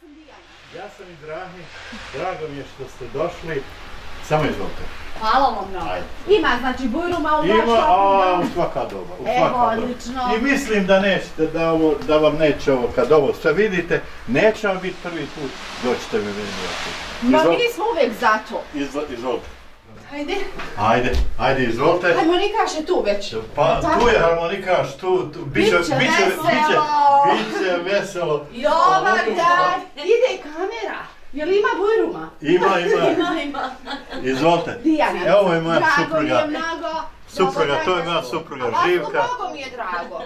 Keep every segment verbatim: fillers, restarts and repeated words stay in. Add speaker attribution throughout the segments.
Speaker 1: sam Dijana.
Speaker 2: Ja sam Ibrahim, drago mi je što ste došli. Samo izvolite.
Speaker 1: Hvala vam mnogo. Ima znači bujruma u vašom?
Speaker 2: Ima, a u svaka doba.
Speaker 1: Evo, odlično.
Speaker 2: I mislim da nećete, da, ovo, da vam neće ovo, kad ovo sve vidite, neće vam biti prvi put, doćete mi vidjeti.
Speaker 1: Ma mi smo uvijek za to.
Speaker 2: Izvo, izvolite.
Speaker 1: Ajde.
Speaker 2: Ajde, ajde, izvolite.
Speaker 1: Harmonikaš je tu već.
Speaker 2: Pa tu je harmonikaš, tu, tu, biće,
Speaker 1: biće
Speaker 2: biće,
Speaker 1: veselo.
Speaker 2: Biće, biće veselo.
Speaker 1: Dobar dan, ide kamera. Jel ima bujruma?
Speaker 2: Ima, ima.
Speaker 1: Ima, ima.
Speaker 2: Izvolite.
Speaker 1: Dijana.
Speaker 2: Evo ovo je moja
Speaker 1: drago
Speaker 2: supruga.
Speaker 1: Drago mi je mnogo.
Speaker 2: Supruga, to je moja supruga Živka.
Speaker 1: A mnogo mi je drago.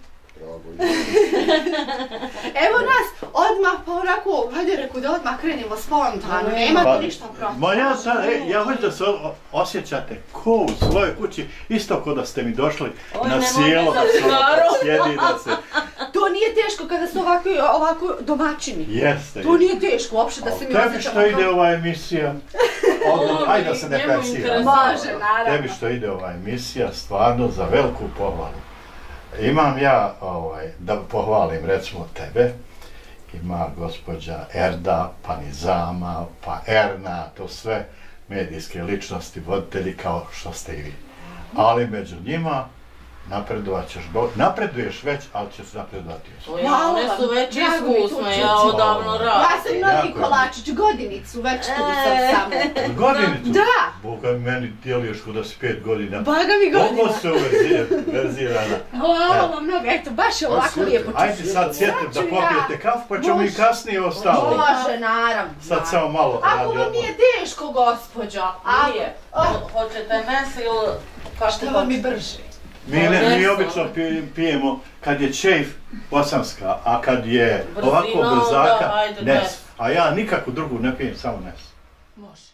Speaker 1: Evo nas, odmah pa onako, hajde reku da odmah krenemo spontano, nema
Speaker 2: pa,
Speaker 1: tu ništa prosto.
Speaker 2: Ma ja sad, e, ja hoću da se osjećate ko u svojoj kući, isto ko da ste mi došli Oj, na sjelo, da se sjedi, da se...
Speaker 1: To nije teško kada su ovako, ovako domaćini.
Speaker 2: Jeste.
Speaker 1: To nije teško uopšte da se mi osjećamo.
Speaker 2: Tebi što ide ova emisija, ajde da se ne persira.
Speaker 1: Može, naravno.
Speaker 2: Tebi što ide ova emisija, stvarno za veliku pohvalu. Imam ja, ovaj, da pohvalim recimo tebe, ima gospođa Erda, pa Nizama, pa Erna, to sve medijske ličnosti, voditelji kao što ste i vi. Ali među njima napredovat ćeš, napreduješ već, ali ćeš napredovati još.
Speaker 3: Ja, one su već iskusne, ja odavno radim.
Speaker 1: Ja sam Novi Kolačić, godinicu već tu sam samo.
Speaker 2: Godinicu?
Speaker 1: Da.
Speaker 2: Boga, meni djeluješ kod da si pet godina.
Speaker 1: Baga mi godina.
Speaker 2: Koliko se verzirana.
Speaker 1: Hvala vam mnogo, eto, baš je ovako lijepo čuti.
Speaker 2: Ajde sad sjetim da popijete kafu, pa ćemo i kasnije ostalo.
Speaker 1: Može, naravno.
Speaker 2: Sad samo malo radi
Speaker 1: odmah. Ako vam nije teško, gospođo.
Speaker 3: Nije. Hoćete mes ili...
Speaker 1: Šta vam je brže?
Speaker 2: Mi, ne, mi obično pijemo kad je čejf bosanska, a kad je ovako brzaka, nes. A ja nikakvu drugu ne pijem, samo nes.
Speaker 1: Može.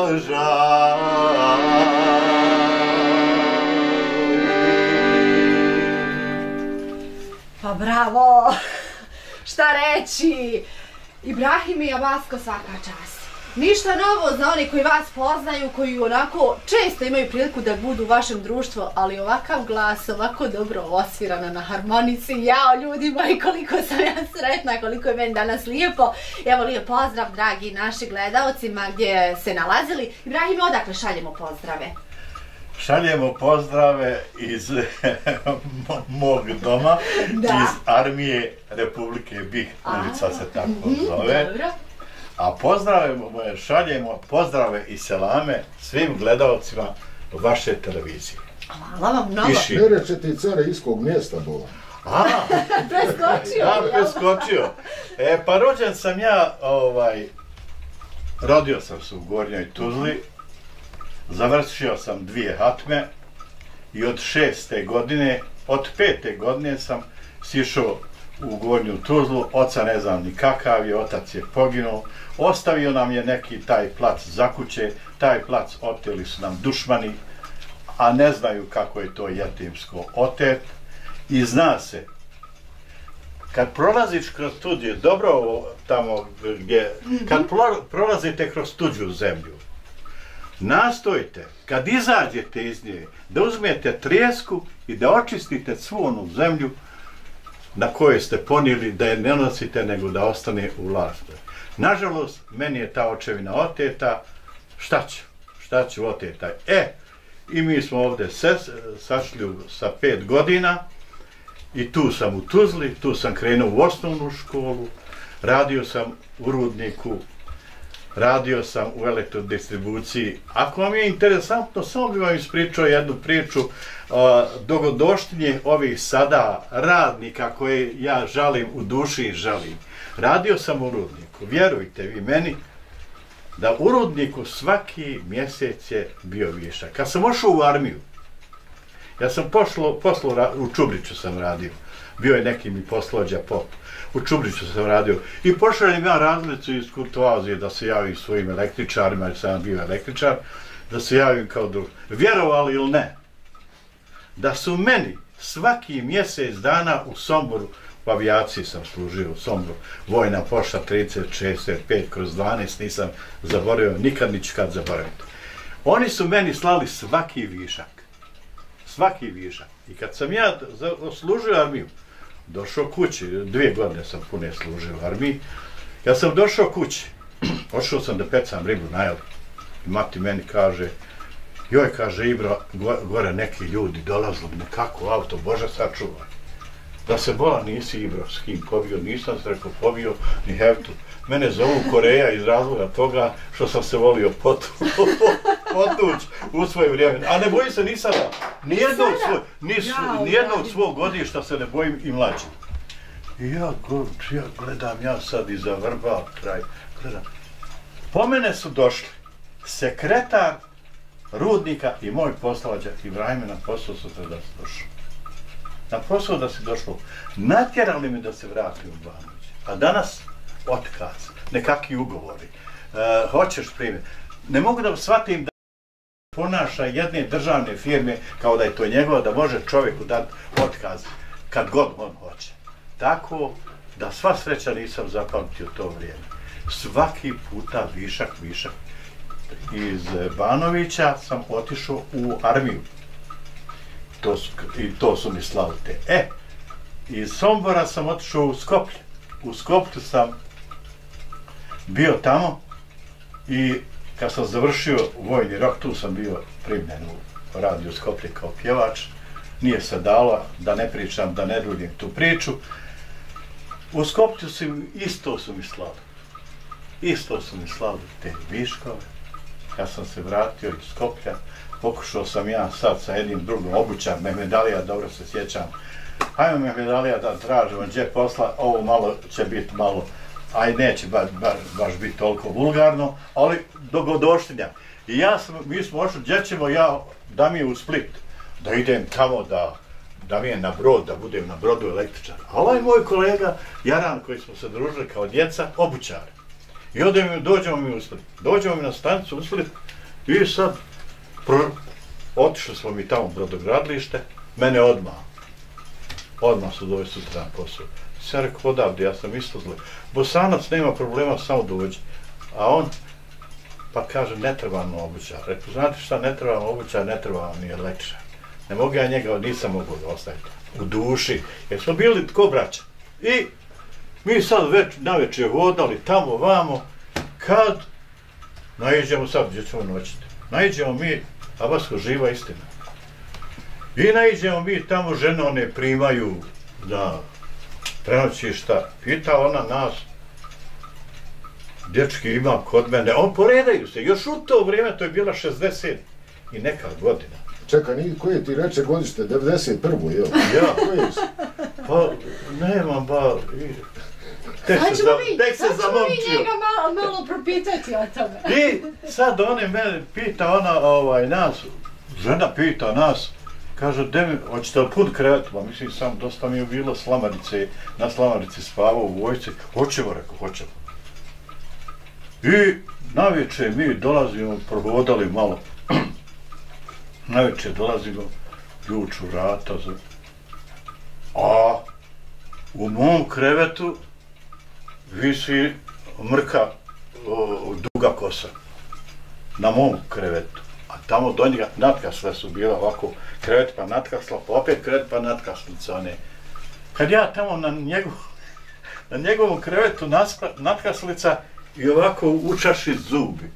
Speaker 1: Pa bravo! Šta reći? Ibrahim i Abasko, svaka čast. Ništa novo za oni koji vas poznaju, koji onako često imaju priliku da budu u vašem društvu, ali ovakav glas, ovako dobro osvirana na harmonici, jao ljudi moji, koliko sam ja sretna, koliko je meni danas lijepo. Evo lijep pozdrav dragi naši gledaocima gdje se nalazili. Ibrahim, odakle šaljemo pozdrave?
Speaker 2: Šaljemo pozdrave iz mog doma, da. Iz armije Republike BiH, ulica se tako zove. Dobro. A pozdrave, šaljemo pozdrave i selame svim gledalcima vaše televizije.
Speaker 1: Hvala vam mnogo.
Speaker 4: Ne reče ti care iskog mjesta bola.
Speaker 2: A,
Speaker 1: preskočio.
Speaker 2: Ja, preskočio. E, pa rođen sam ja, ovaj, rodio sam se u Gornjoj Tuzli, završio sam dvije hatme i od šeste godine, od pete godine sam sišao u Gornju Tuzlu, oca ne znam ni kakav je, otac je poginuo, ostavio nam je neki taj plac za kuće, taj plac oteli su nam dušmani, a ne znaju kako je to jetimsko otet i zna se, kad prolaziš kroz tuđe, dobro tamo gdje, kad prolazite kroz tuđu zemlju, nastojte, kad izađete iz nje, da uzmete trijesku i da očistite svu onu zemlju na kojoj ste ponijeli, da je ne nosite, nego da ostane u vlasti. Nažalost, meni je ta očevina oteta, šta ću, šta ću oteta. E, i mi smo ovdje sašli sa pet godina i tu sam u Tuzli, tu sam krenuo u osnovnu školu, radio sam u rudniku, radio sam u elektrodistribuciji. Ako vam je interesantno, samo bih vam ispričao jednu priču uh, dogodoštinje ovih sada radnika koje ja žalim u duši i žalim. Radio sam u rudniku, vjerujte vi meni, da u rudniku svaki mjesec je bio višak. Kad sam ošao u armiju, ja sam pošlo, poslo, u Čubriću sam radio, bio je neki mi poslođa pop. U Čubriću sam radio i pošaljem ja razlicu iz kurtoazije da se javim svojim električarima, jer sam bio električar, da se javim kao drug. Vjerovali ili ne, da su meni svaki mjesec dana u Somboru, u avijaciji sam služio u Somboru, vojna pošta trideset šezdeset pet kroz dvanaest, nisam zaboravio, nikad niću kad zaboraviti. Oni su meni slali svaki višak, svaki višak. I kad sam ja služio armiju, došao kući, dvije godine sam pune služio u armiji, kad sam došao kući, ošao sam da pecam ribu na jelu. I mati meni kaže, joj, kaže Ibro, gore neki ljudi dolazili, nekako auto, Bože sačuvaj. Da se bola nisi Ibro, s kim pobio, nisam se rekao pobio, ni heftu. Mene zovu Koreja iz razloga toga što sam se volio potući u svoje vrijeme. A ne bojim se ni sada, nijednog svoj, nijednog svog godišta se ne bojim i mlađim. I ja, ja gledam, ja sad iza vrba, kraj, gledam. Po mene su došli sekretar rudnika i moj poslađa Ibrahime, na posao su te da se došlo. Na posao da se došlo. Natjerali mi da se vratim u Banović. A danas otkaz, nekakvi ugovori. E, hoćeš primjer. Ne mogu da shvatim da ponaša jedne državne firme kao da je to njegova, da može čovjeku dati otkaz kad god on hoće. Tako da sva sreća nisam zapamtio to vrijeme. Svaki puta višak, višak. Iz Banovića sam otišao u armiju. To su, i to su mi slali te. E, iz Sombora sam otišao u Skoplje. U Skoplju sam bio tamo i kad sam završio vojni rok, tu sam bio primljen u radio Skoplje kao pjevač. Nije se dalo, da ne pričam, da ne duljim tu priču. U Skoplju su, isto su mi slali. Isto su mi slali te viškove. Kad sam se vratio iz Skoplja, pokušao sam ja sad sa jednim drugom obućar, Mehmedalija, dobro se sjećam. Hajmo Mehmedalija da tražimo gdje posla, ovo malo će biti malo, aj neće baš, baš, baš biti toliko vulgarno, ali dogodoštinja. I ja sam, mi smo ošli, gdje ćemo ja, da mi je u Split, da idem tamo da, da mi je na brod, da budem na brodu električar. A ovaj moj kolega, Jaran, koji smo se družili kao djeca, obućar. I onda mi, dođemo mi u Split. Dođemo mi na stanicu u Split i sad pro, otišli smo mi tamo u brodogradilište, mene odmah. Odmah su dođe sutra na posao. Sam rekao, odavde, ja sam isto zle. Bosanac nema problema, samo dođe. A on, pa kaže, ne treba vam obućar. Rekao, znate šta, ne treba vam obućar, ne treba vam ni električar. Ne mogu ja njega, nisam mogu da ostaviti u duši, jer smo bili tko braća. I mi sad već navečer hodali tamo, vamo, kad naiđemo sad, gdje ćemo noćiti. Naiđemo mi, a Basko živa istina. I naiđemo mi tamo, žene one primaju da prenoćišta. Pita ona nas, dječki ima kod mene, on poredaju se, još u to vrijeme, to je bila šezdeset i neka godina.
Speaker 4: Čekaj, koje ti reče godište, devedeset prvo, jel?
Speaker 2: Ja. Pa, nemam, ba, tek se, za, tek se zamomčio.
Speaker 1: Sad ćemo mi njega malo, malo propitati o tome.
Speaker 2: I sad one mene pita, ona, ovaj, nas, žena pita nas, kaže, de mi, hoćete li pun krevet? Pa mislim, sam dosta mi je bilo slamarice, na slamarici spavao u vojci. Hoćemo, rekao, hoćemo. I navečer mi dolazimo, prohodali malo. Navečer dolazimo, ključ u vrata, a u mom krevetu visi mrka o, duga kosa. Na mom krevetu. A tamo do njega natkasle su bila ovako, krevet pa natkasla, pa opet krevet pa natkaslica one. Kad ja tamo na, njegov, na njegovom krevetu natkaslica i ovako u čaši zubi.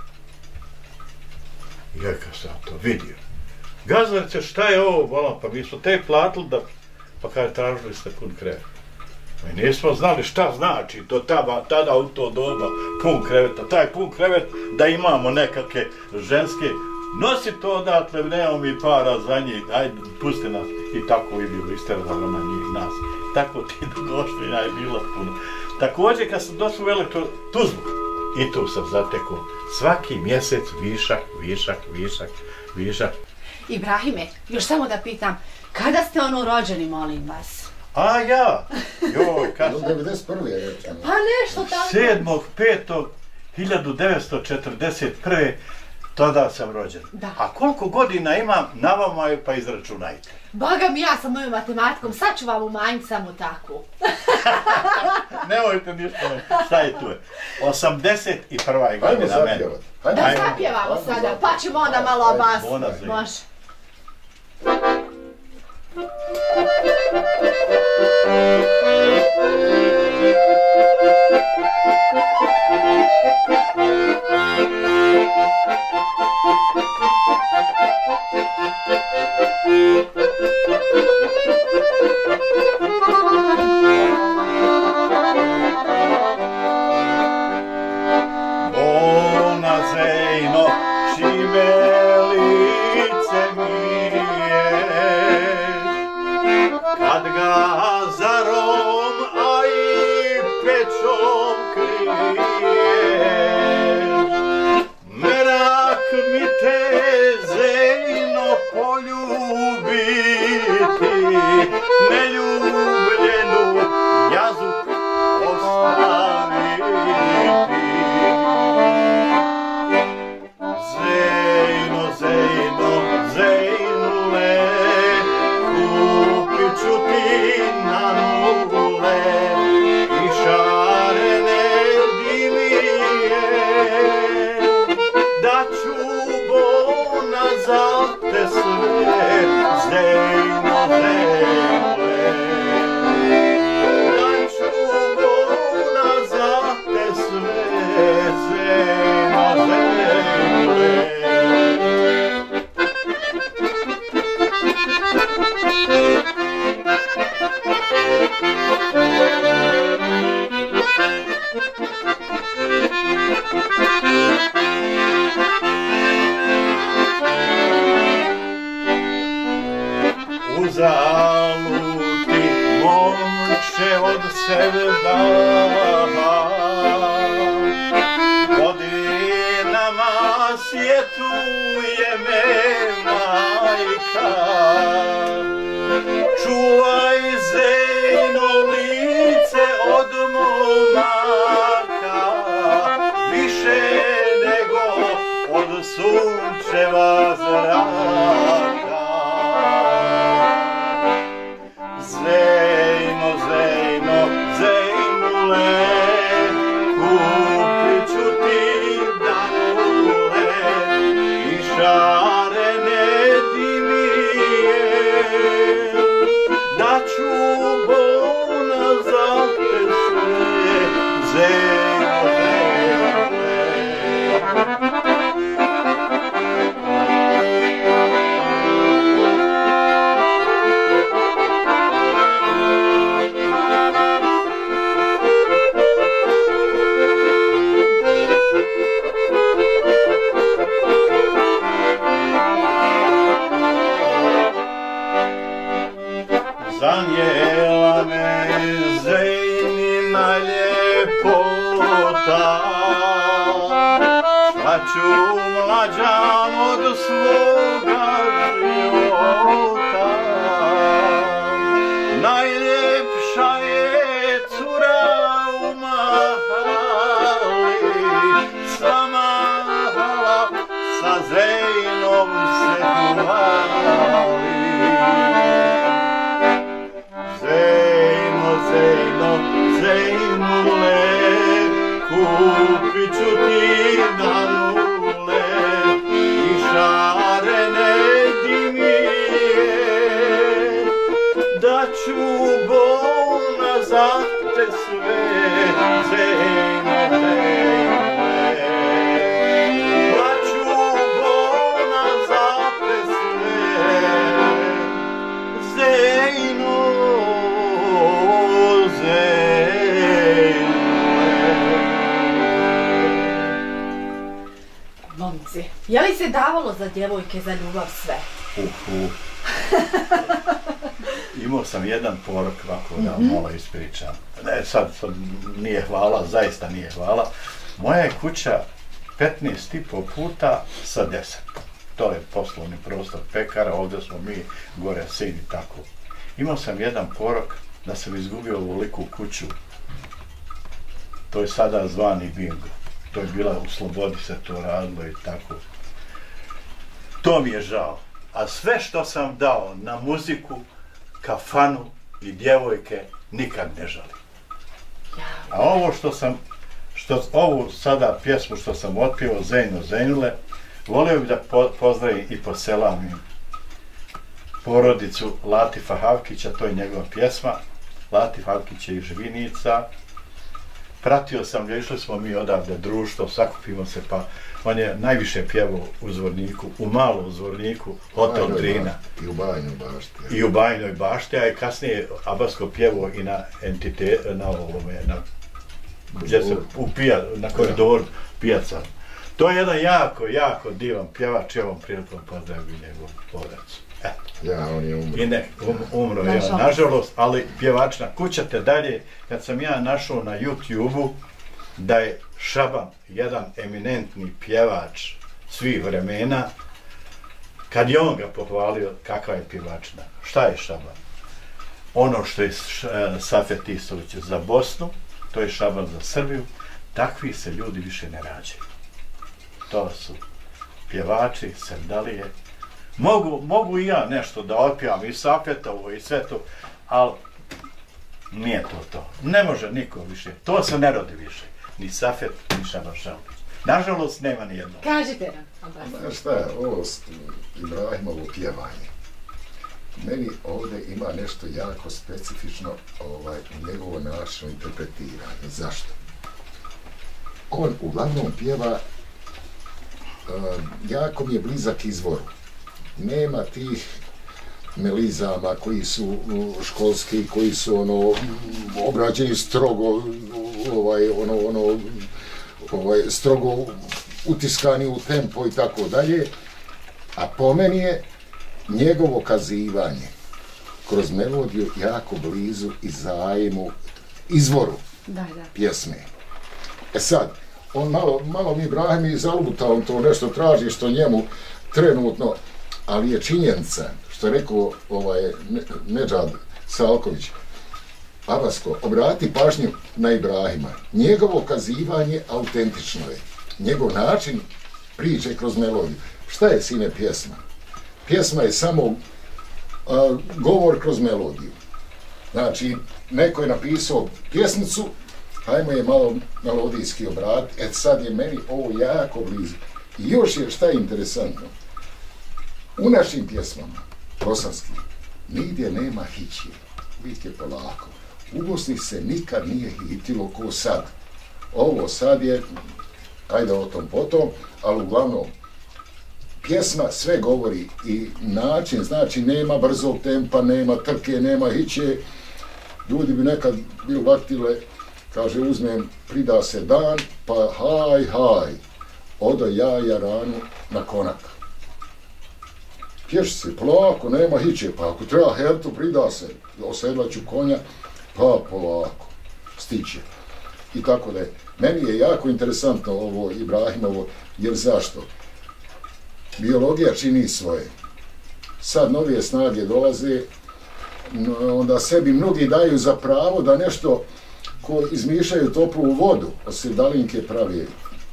Speaker 2: Ja kad sam to vidio. Gazdarice, šta je ovo, bolam, pa mi smo te platili da, pa kaže, tražili ste pun krevet. Mi nismo znali šta znači to tada, tada u to doba pun kreveta, taj pun krevet da imamo nekakve ženske, nosi to odatle, nemamo mi para za njih, ajde, pusti nas. I tako je bilo, isterala na njih nas. Tako ti došli, ja je bilo puno. Također, kad sam došao u Elektro-Tuzlu, i tu sam zatekao svaki mjesec višak, višak, višak, višak.
Speaker 1: Ibrahime, još samo da pitam, kada ste ono rođeni, molim vas?
Speaker 2: A ja, joj, kad sam...
Speaker 4: devedeset prve je rečeno.
Speaker 1: Pa nešto tako.
Speaker 2: sedmog petog hiljadu devetsto četrdeset prve tada sam rođen.
Speaker 1: Da.
Speaker 2: A koliko godina imam, na vama je pa izračunajte.
Speaker 1: Boga mi, ja sam mojom matematikom, sad ću vam umanjiti samo takvu.
Speaker 2: Nemojte ništa, šta je tu? osamdeset prva je godina meni.
Speaker 1: Da zapjevamo sada, pa ćemo onda malo obas. Može.
Speaker 2: Bona Zejno, čime lice mi je, kad ga zarom, a i pečom kriješ. Merak mi te, Zejno, poljubiti, neljubljenu jazu ostaviti. Zejno, Zejno, Zejnule, kupit ću ti na nule i šarene dimije, da ću bona za te sve, Zejno, Zejnule, da ću bona za te sve, Zejno, Zejnule. Uzaluti momče od sebe da, godinama sjetuje me majka. Čuvaj, Zejno, lice od momaka, sunčeva zraka. Zejno, Zejno, Zejnule, kupit ću ti danule i šarene dimije, da ću bona za te sve, Zejno, Zejnule. Zanijela me Zejnina ljepota, šta ću mlađam od svoga života. Najljepša je cura u mahali, sva mahala sa Zejnom se hvali. Zejno, Zejnule, kupit ću ti danule i šarene dimije, da ću bona za te sve, Zejno, Zejnule. Da ću bona za te sve, Zejno.
Speaker 1: Momci, je li se davalo za djevojke za ljubav sve?
Speaker 2: Uh, uh. Imao sam jedan porok ovako da mm-hmm. malo ispričam. Ne, sad, sad nije hvala, zaista nije hvala. Moja je kuća petnaest i po puta sa deset. To je poslovni prostor pekara, ovdje smo mi, gore sin i tako. Imao sam jedan porok da sam izgubio ovoliku kuću. To je sada zvani bingo. To je bila u Slobodi se to radilo i tako. To mi je žao. A sve što sam dao na muziku, kafanu i djevojke nikad ne žalim. A ovo što sam, što, ovu sada pjesmu što sam otpivao, Zejno, Zejnule, volio bih da po, pozdravim i poselamim porodicu Latifa Havkića, to je njegova pjesma. Latif Havkić je iz Žvinica. Pratio sam ga, išli smo mi odavde društvo, sakupimo se, pa on je najviše pjevao u Zvorniku, u malo u Zvorniku, Hotel Drina.
Speaker 4: I u Bajnoj bašti.
Speaker 2: I u Bajnoj bašti, a i kasnije Abasko pjevao i na entite, na ovome, na, gdje se upija, na koridoru pijaca. To je jedan jako, jako divan pjevač, ja ovom prilikom pozdravim njegov podac.
Speaker 4: Ja, on je umro.
Speaker 2: I ne, um, umro je, ja, nažalost, ali pjevačna. Kućate dalje, kad sam ja našao na YouTube-u da je Šaban jedan eminentni pjevač svih vremena, kad je on ga pohvalio kakva je pjevačna. Šta je Šaban? Ono što je Safet Istović za Bosnu, to je Šaban za Srbiju, takvi se ljudi više ne rađaju. To su pjevači, serdalije. Mogu, mogu i ja nešto da otpivam i Safetovo i sve to, ali nije to to. Ne može niko više. To se ne rodi više. Ni Safet, ni Šaban Šalbić. Nažalost, nema ni jednog.
Speaker 1: Kažite nam.
Speaker 4: Znaš šta je, ovo Ibrahimovo pjevanje. Meni ovdje ima nešto jako specifično ovaj, u njegovo načinu interpretiranja. Zašto? On uglavnom pjeva, uh, jako mi je blizak izvoru. Nema tih melizama koji su školski, koji su ono obrađeni strogo, ovaj, ono, ono, ovaj, strogo utiskani u tempo i tako dalje. A po meni je njegovo kazivanje kroz melodiju jako blizu i zajmu, izvoru
Speaker 1: da, da.
Speaker 4: pjesme. E sad, on malo, malo mi Ibrahim i zaluta, on to nešto traži što njemu trenutno, ali je činjenica, što je rekao ovaj, Nedžad Salković, Abasko, obrati pažnju na Ibrahima. Njegovo kazivanje autentično je. Njegov način priče kroz melodiju. Šta je, sine, pjesma? Pjesma je samo a, govor kroz melodiju. Znači, neko je napisao pjesmicu, hajmo je malo melodijski obrat, et sad je meni ovo jako blizu. I još je, šta je interesantno, u našim pjesmama, bosanskim, nigdje nema hićije, uvijek je polako. U Bosni se nikad nije hitilo ko sad. Ovo sad je, ajde o tom potom, ali uglavnom, pjesma sve govori i način, znači nema brzog tempa, nema trke, nema hiće. Ljudi bi nekad bili vatile, kaže, uzmem, prida se dan, pa haj, haj, odo jaja ranu na konak. Pješi se polako, nema hiće, pa ako treba hertu, prida se, osedlaću konja, pa polako, stiće. I tako da je. Meni je jako interesantno ovo Ibrahimovo, jer zašto? Biologija čini svoje. Sad novije snage dolaze, onda sebi mnogi daju za pravo da nešto ko izmišljaju toplu vodu, od sevdalinke pravi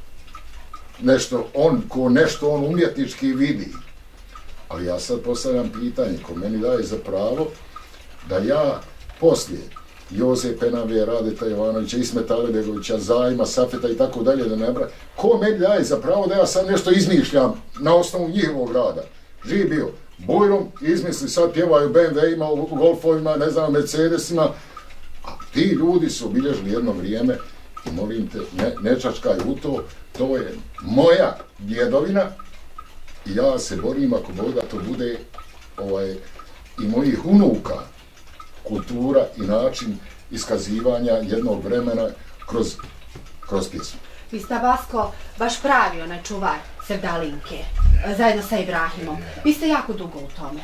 Speaker 4: nešto on, ko nešto on umjetnički vidi. Ali ja sad postavljam pitanje, ko meni daje za pravo da ja poslije Joze Penave, Radeta Jovanovića, Ismeta Alebegovića, Zajma, Safeta i tako dalje, da ne bra, ko meni daje za pravo da ja sad nešto izmišljam na osnovu njihovog rada? Živ bio Bujrom, izmisli, sad pjevaju be em ve-ima, u Golfovima, ne znam, Mercedesima, a ti ljudi su obilježili jedno vrijeme i molim te, ne, ne čačkaj u to, to je moja djedovina i ja se borim ako Bog da to bude ovaj, i mojih unuka, kultura i način iskazivanja jednog vremena kroz, kroz pjesmu.
Speaker 1: Vi ste, Vasko, baš pravi onaj čuvar sevdalinke, zajedno sa Ibrahimom. Vi ste jako dugo u tome.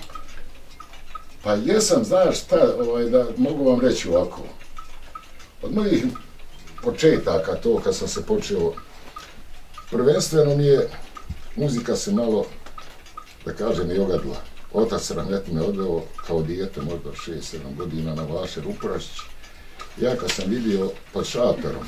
Speaker 4: Pa jesam, znaš šta, ovaj, da mogu vam reći ovako. Od mojih početaka, to kad sam se počeo, prvenstveno mi je, muzika se malo, da kažem, i ogadila. Otac rahmetli me odveo kao dijete, možda šest sedam godina na Vašer u Prašći. Ja kad sam vidio pod šatorom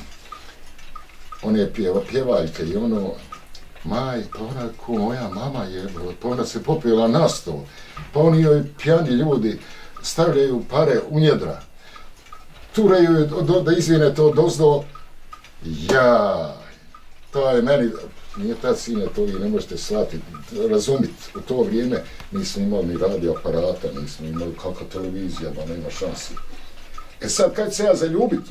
Speaker 4: one pjeva, pjevaljke i ono, maj, pa ona ko moja mama je, pa ona se popila na stol, pa oni joj pjani ljudi stavljaju pare u njedra, turaju do, da izvine to dozdo, ja, to je meni, nije tad, sine, to vi ne možete shvatiti, razumiti, u to vrijeme nismo imali ni radio aparata, nismo imali kakva televizija, ba nema šansi. E sad, kad se ja zaljubit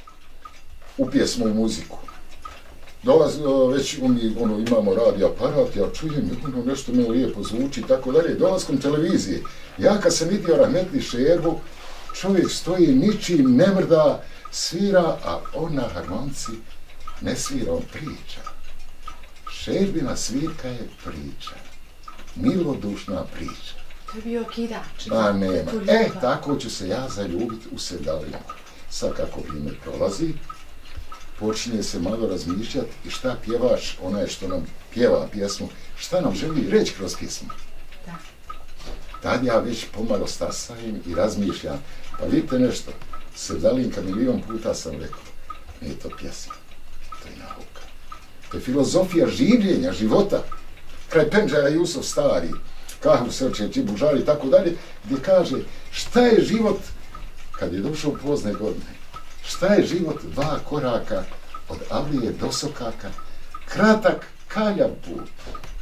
Speaker 4: u pjesmu i muziku, dolaz, već mi, ono, imamo radio aparat, ja čujem, ono, nešto me lijepo zvuči i tako dalje, dolazkom televizije, ja kad sam vidio rahmetli Šerbu, čovjek stoji ničim, ne mrda, svira, a on na harmonici ne svira, on priča. Šerbina svirka je priča, milodušna priča.
Speaker 1: To je bio kidač.
Speaker 4: A nema. E, tako ću se ja zaljubiti u sevdalinku. Sad kako vrijeme prolazi, počinje se malo razmišljati i šta pjevaš, onaj što nam pjeva pjesmu, šta nam želi reći kroz pjesmu.
Speaker 1: Da.
Speaker 4: Tad ja već pomalo stasajim i razmišljam, pa vidite nešto, sevdalinka milion puta sam rekao, nije to pjesma, to je nauka. To je filozofija življenja, života. Kraj Pendžaja Jusuf Stari, Kahru Srče, Čibužari i tako dalje, gdje kaže šta je život, kad je došao pozne godine, šta je život dva koraka od Avlije do Sokaka, kratak kaljav put.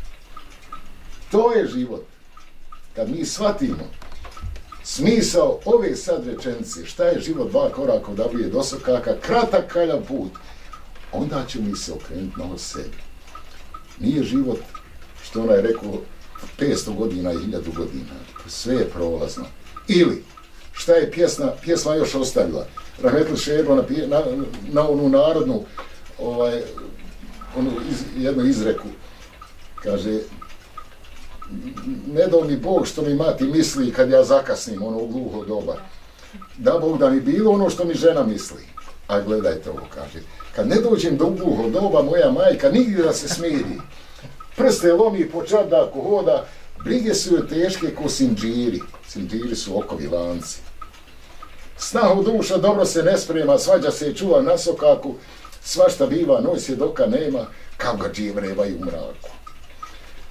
Speaker 4: To je život. Kad mi shvatimo smisao ove sad rečenice, šta je život dva koraka od Avlije do Sokaka, kratak kaljav put, onda će mi se okrenuti malo sebi. Nije život, što ona je rekao, petsto godina i hiljadu godina. Sve je prolazno. Ili, šta je pjesma, pjesma još ostavila? Rahmetli Šerbo na, na, na onu narodnu, ovaj, onu iz, jednu izreku, kaže, ne dao mi Bog što mi mati misli kad ja zakasnim, ono u gluho doba. Da Bog da mi bilo ono što mi žena misli. A gledajte ovo, kaže, kad ne dođem do gluho doba, moja majka nigdje da se smiri. Prste lomi po čardaku hoda, brige su joj teške ko sinđiri. Sinđiri su okovi lanci. Snahu duša dobro se ne sprema, svađa se i čuva na sokaku, svašta biva, noj svjedoka nema, kao ga dživrevaju u mraku.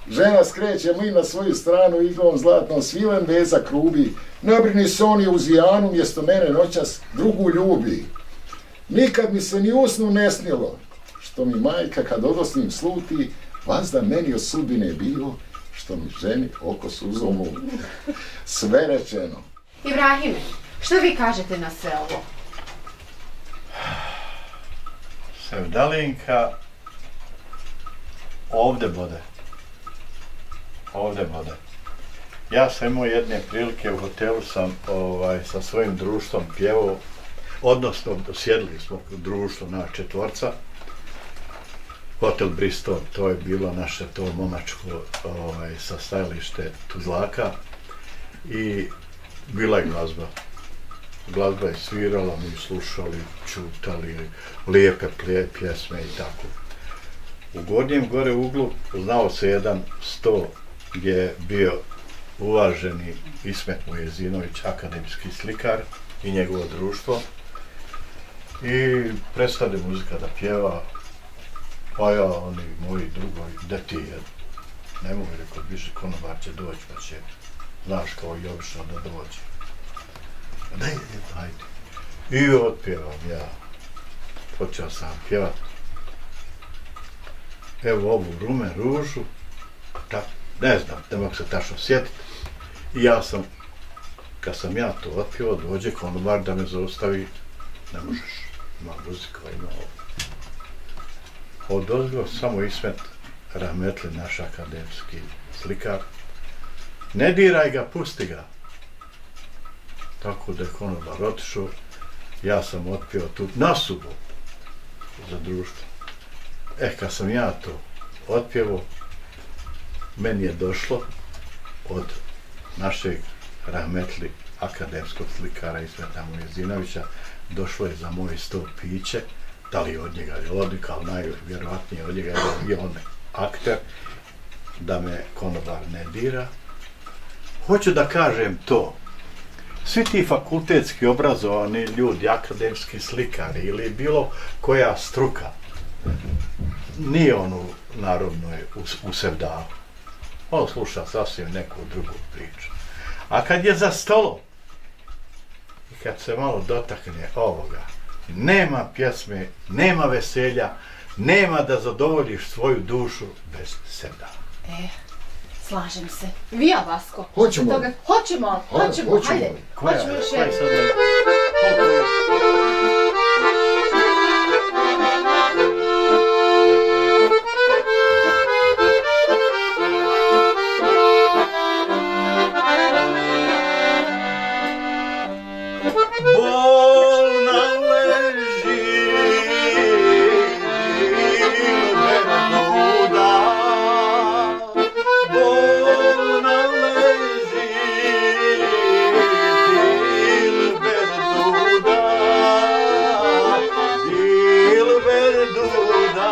Speaker 4: Žena skreće mi na svoju stranu iglom zlatnom, svilen veza krubi. Ne brini se, on je uz Janu mjesto mene noćas drugu ljubi. Nikad mi se ni usnu ne snilo, što mi majka kad odosnim sluti, vazda meni od sudbine bilo, što mi ženi oko suzomu. Sve rečeno.
Speaker 1: Ibrahime, što vi kažete na sve ovo?
Speaker 2: Sevdalinka ovdje bode. Ovdje bode. Ja sam imao jedne prilike, u hotelu sam ovaj, sa svojim društvom pjevao, odnosno sjedili smo u društvu na četvorca, Hotel Bristol, to je bilo naše to momačko ovaj, sa stajalište Tuzlaka i bila je glazba. Glazba je svirala, mi slušali, čutali, lijepe plije, pjesme i tako. U gornjem gore uglu znao se jedan sto gdje je bio uvaženi Ismet Mujezinović, akademski slikar i njegovo društvo. I prestade muzika da pjeva, pa ja, oni moji drugovi, gde ti je? Ne mogu, rekao, više konobar će doći, pa će, znaš, kao i obično da dođe. Daj, ajde. I otpjevam ja. Počeo sam pjevat. Evo ovu rumen ružu, ta, ne znam, ne mogu se tačno sjetiti. I ja sam, kad sam ja to otpjevao, dođe konobar da me zaustavi, ne možeš, ima muzika, ima ovo. Odozgo samo Ismet Rahmetli, naš akademski slikar. Ne diraj ga, pusti ga. Tako da je konobar otišao, ja sam otpio tu nasubu za društvo. E, kad sam ja to otpjevo, meni je došlo od našeg Rahmetli akademskog slikara Ismeta Mujezinovića, došlo je za moje sto piće, da li od njega je odlika, ali najvjerojatnije od njega je bio on akter, da me konobar ne dira. Hoću da kažem to, svi ti fakultetski obrazovani ljudi, akademski slikari ili bilo koja struka, nije on u narodnoj, u, u sevdalu. On sluša sasvim neku drugu priču. A kad je za stolom i kad se malo dotakne ovoga, nema pjesme, nema veselja, nema da zadovoljiš svoju dušu bez sevdala.
Speaker 1: E, slažem se. Vi, a Vasko?
Speaker 4: Hoćemo.
Speaker 1: Toga... Hoćemo, hoćemo,
Speaker 4: hoćemo.
Speaker 1: hajde.
Speaker 2: Koja,
Speaker 1: Hoćemo još
Speaker 2: koja je
Speaker 1: jednu.
Speaker 2: sad ne- koliko je? Bolna leži Dilberduda, bolna leži Dilberduda, Dilberduda,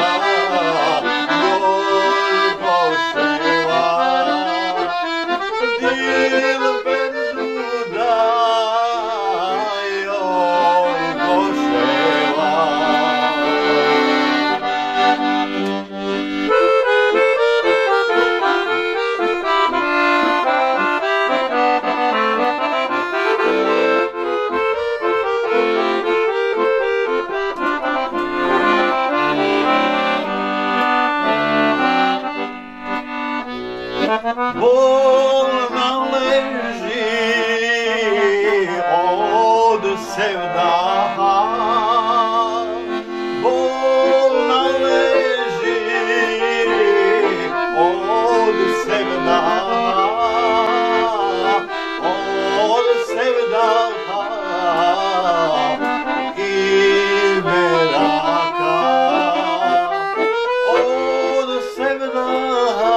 Speaker 2: Gorko ševa, Dilberduda. Bolna leži od sevdaha, bolna leži od sevdaha, od sevdaha i meraka, od sevdaha.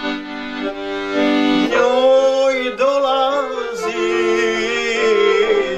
Speaker 2: Njoj dolazi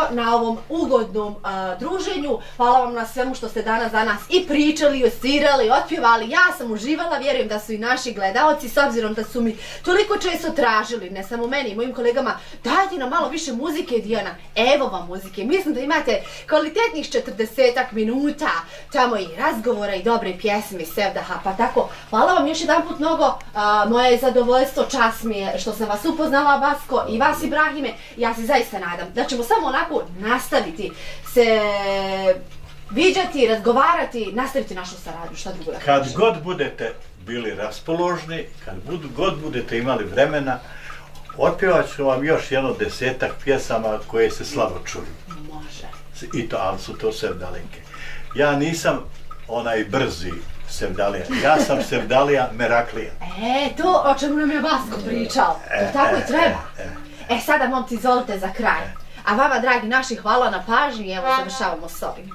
Speaker 1: na ovom ugodnom uh, druženju. Hvala vam na svemu što ste danas za nas i pričali, i osvirali, otpjevali. Ja sam uživala, vjerujem da su i naši gledaoci, s obzirom da su mi toliko često tražili, ne samo meni i mojim kolegama, dajte nam malo više muzike, Dijana. Evo vam muzike. Mislim da imate kvalitetnih četrdesetak minuta, tamo i razgovora i dobre pjesme i sevdaha, pa tako. Hvala vam još jedan put mnogo, uh, moje je zadovoljstvo, čast mi je što sam vas upoznala, Basko, i vas, Ibrahime. Ja se zaista nadam da ćemo samo onako nastaviti se viđati, razgovarati, nastaviti našu saradnju, šta drugo da
Speaker 2: Kad
Speaker 1: kažem.
Speaker 2: god budete bili raspoložni, kad bud, god budete imali vremena, otpjevat ću vam još jedno desetak pjesama koje se slabo čuju.
Speaker 1: Može.
Speaker 2: I to, ali su to sevdalinke. Ja nisam onaj brzi sevdalija, ja sam sevdalija Meraklija.
Speaker 1: E, to o čemu nam je Basko pričao, to tako i treba. E, sada, momci, izvolite za kraj. A vama, dragi naši, hvala na pažnji i evo završavamo s ovim.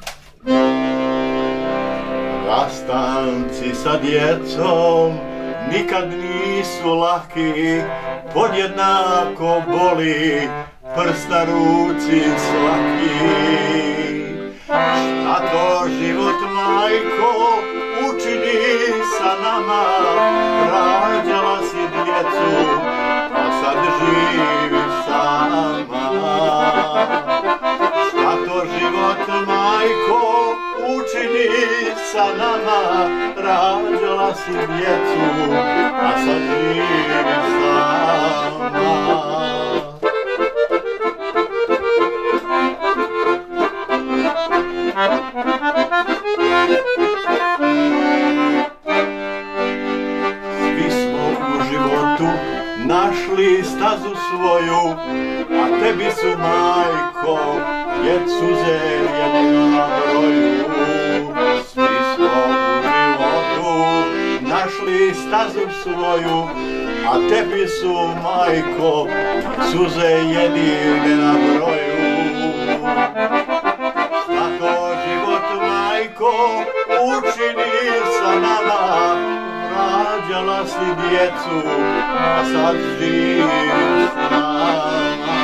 Speaker 2: Rastanci sa djecom nikad nisu laki, podjednako boli prst na ruci svaki. Šta to život, majko, učini sa nama? Rađala si djecu, a sad živiš sama. Šta to život, majko, učini sa nama? Rađala si djecu, a sad živiš sama. Svi smo u životu našli stazu svoju, a tebi su, majko, jer suze jedino na broju. Svi smo u životu našli stazu svoju, a tebi su, majko, suze jedine na broju. Šta to život, majko, učini sa nama? Rađala si djecu, a sad živiš sama.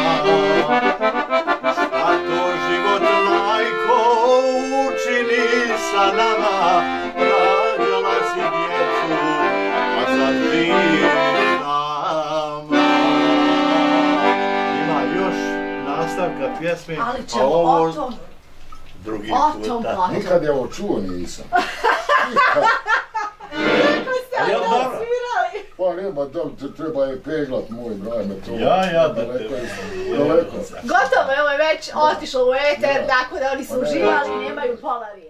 Speaker 2: Šta to život, majko, učini sa nama? Rađala si djecu, a sad živiš sama. Ima još nastavka pjesme,
Speaker 1: Ali
Speaker 2: a
Speaker 1: ćemo
Speaker 2: ovo
Speaker 1: o tom,
Speaker 2: drugi
Speaker 1: o tom
Speaker 2: puta.
Speaker 1: potom.
Speaker 4: Nikad je ovo čuo nisam. Nikad.
Speaker 2: Jel dobro?
Speaker 4: Pa nema, da, treba je peglat moj Ibrahime, to
Speaker 2: Ja, ja, da
Speaker 4: daleko
Speaker 2: te...
Speaker 4: je, daleko.
Speaker 1: Gotovo, evo je već otišlo u eter, tako da oni su
Speaker 4: Pa ne,
Speaker 1: uživali
Speaker 4: znači-
Speaker 1: i nemaju pola riječi.